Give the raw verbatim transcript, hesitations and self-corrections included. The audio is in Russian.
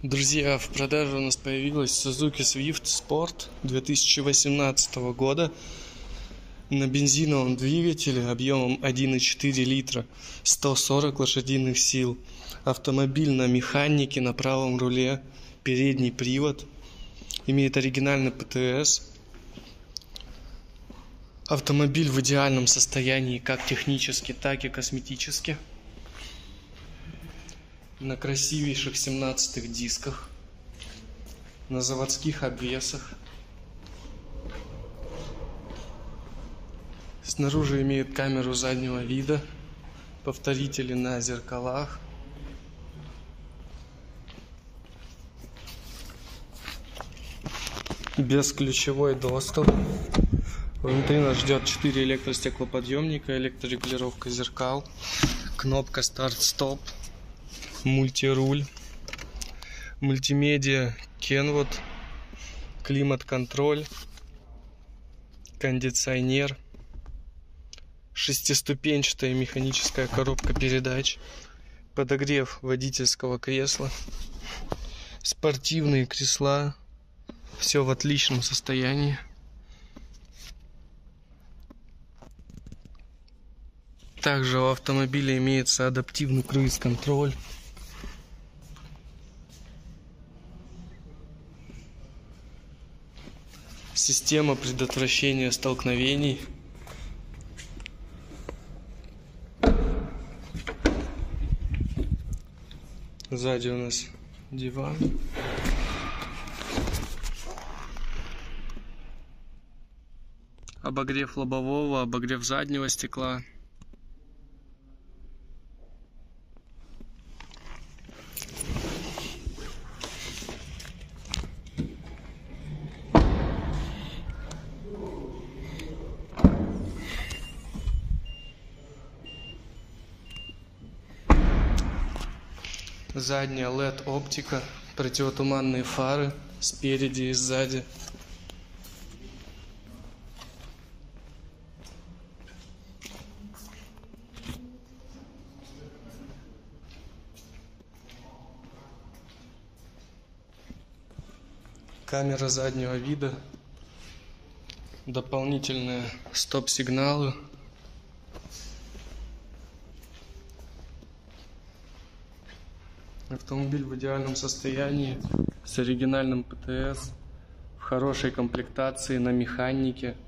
Друзья, в продаже у нас появилась Suzuki Swift Sport две тысячи восемнадцатого года на бензиновом двигателе объемом один и четыре литра, сто сорок лошадиных сил. Автомобиль на механике, на правом руле, передний привод, имеет оригинальный ПТС. Автомобиль в идеальном состоянии как технически, так и косметически. На красивейших семнадцатых дисках, на заводских обвесах. Снаружи имеет камеру заднего вида, повторители на зеркалах. Бесключевой доступ. Внутри нас ждет четыре электростеклоподъемника, электрорегулировка зеркал, кнопка старт-стоп, мультируль, мультимедиа Kenwood, климат-контроль, кондиционер, шестиступенчатая механическая коробка передач, подогрев водительского кресла, спортивные кресла, все в отличном состоянии. Также у автомобиля имеется адаптивный круиз-контроль. Система предотвращения столкновений. Сзади у нас диван. Обогрев лобового, обогрев заднего стекла. Задняя эл и ди оптика, противотуманные фары спереди и сзади. Камера заднего вида, дополнительные стоп-сигналы. Автомобиль в идеальном состоянии, с оригинальным ПТС, в хорошей комплектации, на механике.